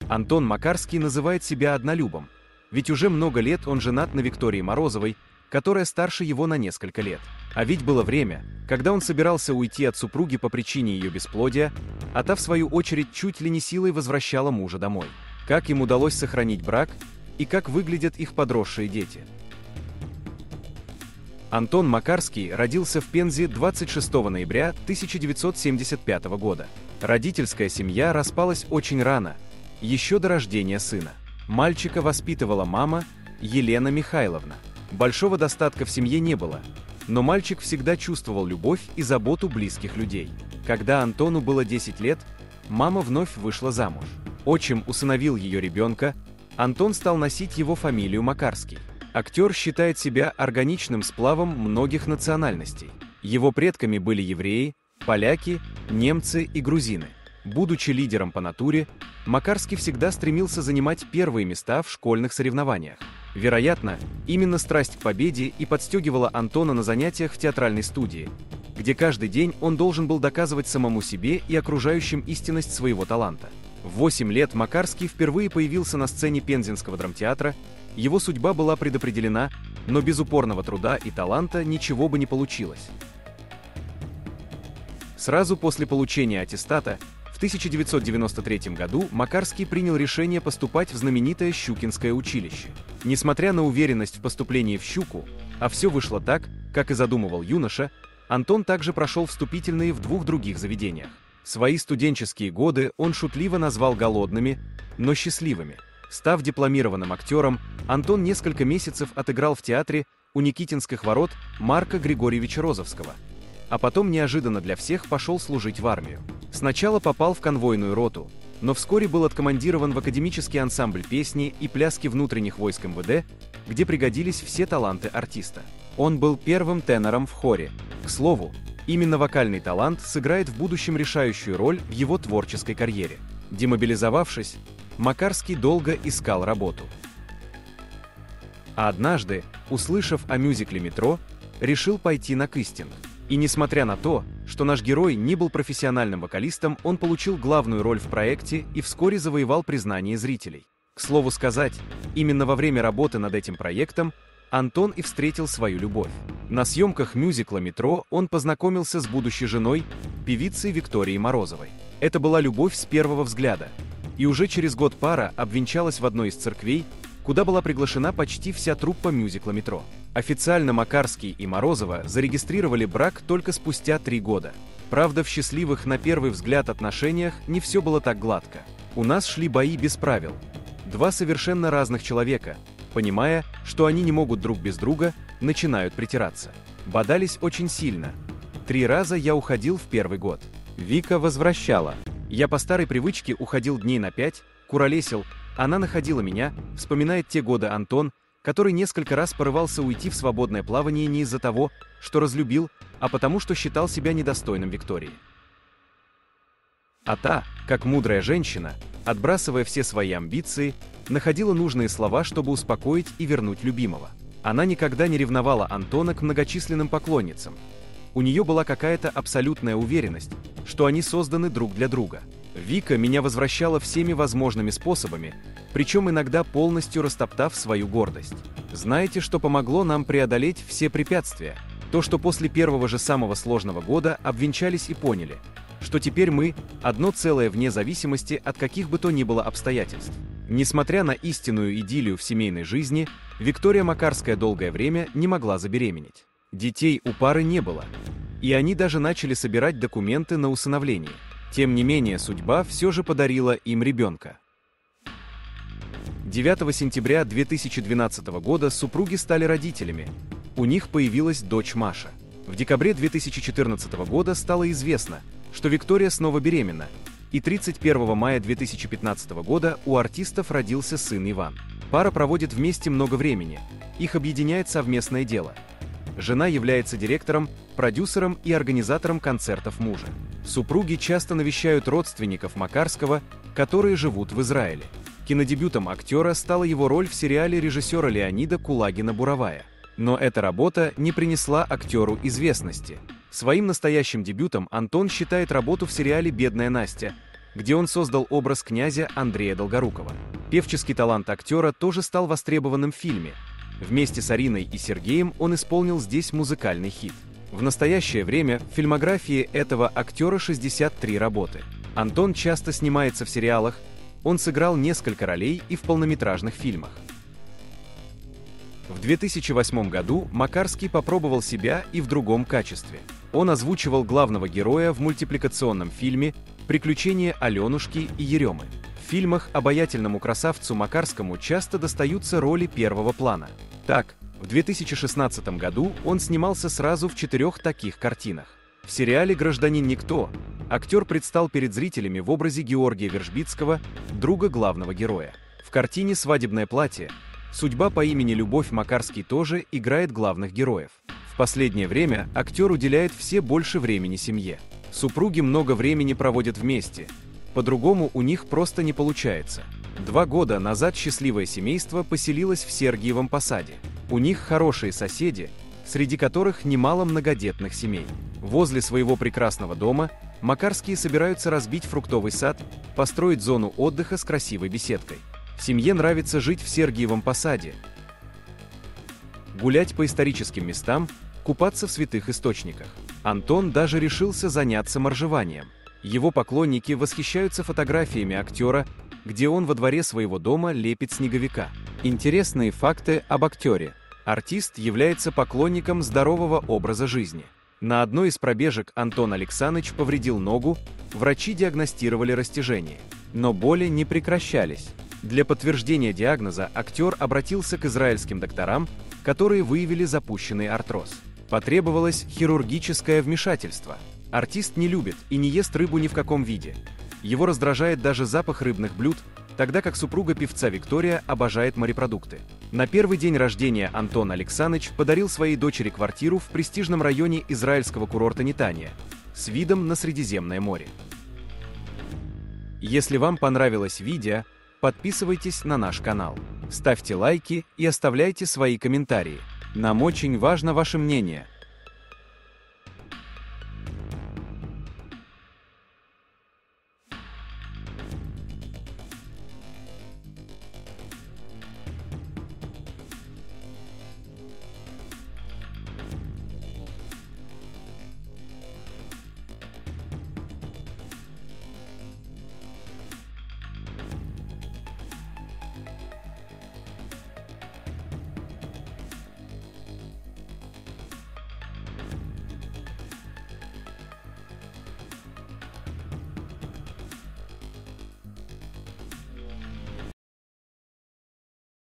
Антон Макарский называет себя однолюбом, ведь уже много лет он женат на Виктории Морозовой, которая старше его на несколько лет. А ведь было время, когда он собирался уйти от супруги по причине ее бесплодия, а та в свою очередь чуть ли не силой возвращала мужа домой. Как им удалось сохранить брак и как выглядят их подросшие дети? Антон Макарский родился в Пензе 26 ноября 1975 года. Родительская семья распалась очень рано, еще до рождения сына. Мальчика воспитывала мама Елена Михайловна. Большого достатка в семье не было, но мальчик всегда чувствовал любовь и заботу близких людей. Когда Антону было 10 лет, мама вновь вышла замуж. Отчим усыновил ее ребенка, Антон стал носить его фамилию Макарский. Актер считает себя органичным сплавом многих национальностей. Его предками были евреи, поляки, немцы и грузины. Будучи лидером по натуре, Макарский всегда стремился занимать первые места в школьных соревнованиях. Вероятно, именно страсть к победе и подстегивала Антона на занятиях в театральной студии, где каждый день он должен был доказывать самому себе и окружающим истинность своего таланта. В 8 лет Макарский впервые появился на сцене Пензенского драмтеатра. Его судьба была предопределена, но без упорного труда и таланта ничего бы не получилось. Сразу после получения аттестата в 1993 году Макарский принял решение поступать в знаменитое Щукинское училище. Несмотря на уверенность в поступлении в Щуку, а все вышло так, как и задумывал юноша, Антон также прошел вступительные в 2 других заведениях. Свои студенческие годы он шутливо назвал голодными, но счастливыми. Став дипломированным актером, Антон несколько месяцев отыграл в театре у Никитинских ворот Марка Григорьевича Розовского, а потом неожиданно для всех пошел служить в армию. Сначала попал в конвойную роту, но вскоре был откомандирован в академический ансамбль песни и пляски внутренних войск МВД, где пригодились все таланты артиста. Он был первым тенором в хоре. К слову, именно вокальный талант сыграет в будущем решающую роль в его творческой карьере. Демобилизовавшись, Макарский долго искал работу. А однажды, услышав о мюзикле «Метро», решил пойти на кастинг. И несмотря на то, что наш герой не был профессиональным вокалистом, он получил главную роль в проекте и вскоре завоевал признание зрителей. К слову сказать, именно во время работы над этим проектом Антон и встретил свою любовь. На съемках мюзикла «Метро» он познакомился с будущей женой, певицей Викторией Морозовой. Это была любовь с первого взгляда. И уже через год пара обвенчалась в одной из церквей, куда была приглашена почти вся труппа мюзикла «Метро». Официально Макарский и Морозова зарегистрировали брак только спустя 3 года. Правда, в счастливых на первый взгляд отношениях не все было так гладко. У нас шли бои без правил. 2 совершенно разных человека, понимая, что они не могут друг без друга, начинают притираться. Бодались очень сильно. 3 раза я уходил в первый год. Вика возвращала. Я по старой привычке уходил дней на 5, куролесил, она находила меня, вспоминает те годы Антон, который несколько раз порывался уйти в свободное плавание не из-за того, что разлюбил, а потому что считал себя недостойным Виктории. А та, как мудрая женщина, отбрасывая все свои амбиции, находила нужные слова, чтобы успокоить и вернуть любимого. Она никогда не ревновала Антона к многочисленным поклонницам. У нее была какая-то абсолютная уверенность, что они созданы друг для друга. Вика меня возвращала всеми возможными способами, причем иногда полностью растоптав свою гордость. Знаете, что помогло нам преодолеть все препятствия? То, что после первого же самого сложного года обвенчались и поняли, что теперь мы – одно целое вне зависимости от каких бы то ни было обстоятельств. Несмотря на истинную идиллию в семейной жизни, Виктория Макарская долгое время не могла забеременеть. Детей у пары не было, и они даже начали собирать документы на усыновление. Тем не менее, судьба все же подарила им ребенка. 9 сентября 2012 года супруги стали родителями. У них появилась дочь Маша. В декабре 2014 года стало известно, что Виктория снова беременна, и 31 мая 2015 года у артистов родился сын Иван. Пара проводит вместе много времени, их объединяет совместное дело. Жена является директором, продюсером и организатором концертов мужа. Супруги часто навещают родственников Макарского, которые живут в Израиле. Кинодебютом актера стала его роль в сериале режиссера Леонида Кулагина-Буровая. Но эта работа не принесла актеру известности. Своим настоящим дебютом Антон считает работу в сериале «Бедная Настя», где он создал образ князя Андрея Долгорукова. Певческий талант актера тоже стал востребованным в фильме. Вместе с Ариной и Сергеем он исполнил здесь музыкальный хит. В настоящее время в фильмографии этого актера 63 работы. Антон часто снимается в сериалах, он сыграл несколько ролей и в полнометражных фильмах. В 2008 году Макарский попробовал себя и в другом качестве. Он озвучивал главного героя в мультипликационном фильме «Приключения Аленушки и Еремы». В фильмах обаятельному красавцу Макарскому часто достаются роли первого плана. Так, в 2016 году он снимался сразу в 4 таких картинах. В сериале «Гражданин Никто» актер предстал перед зрителями в образе Георгия Вержбицкого, друга главного героя. В картине «Свадебное платье» «Судьба по имени Любовь» Макарский тоже играет главных героев. В последнее время актер уделяет все больше времени семье. Супруги много времени проводят вместе. По-другому у них просто не получается. 2 года назад счастливое семейство поселилось в Сергиевом Посаде. У них хорошие соседи, среди которых немало многодетных семей. Возле своего прекрасного дома Макарские собираются разбить фруктовый сад, построить зону отдыха с красивой беседкой. Семье нравится жить в Сергиевом Посаде, гулять по историческим местам, купаться в святых источниках. Антон даже решился заняться моржеванием. Его поклонники восхищаются фотографиями актера, где он во дворе своего дома лепит снеговика. Интересные факты об актере. Артист является поклонником здорового образа жизни. На одной из пробежек Антон Александрович повредил ногу, врачи диагностировали растяжение. Но боли не прекращались. Для подтверждения диагноза актер обратился к израильским докторам, которые выявили запущенный артроз. Потребовалось хирургическое вмешательство. Артист не любит и не ест рыбу ни в каком виде. Его раздражает даже запах рыбных блюд, тогда как супруга певца Виктория обожает морепродукты. На первый день рождения Антон Александрович подарил своей дочери квартиру в престижном районе израильского курорта Нетания с видом на Средиземное море. Если вам понравилось видео, подписывайтесь на наш канал, ставьте лайки и оставляйте свои комментарии. Нам очень важно ваше мнение.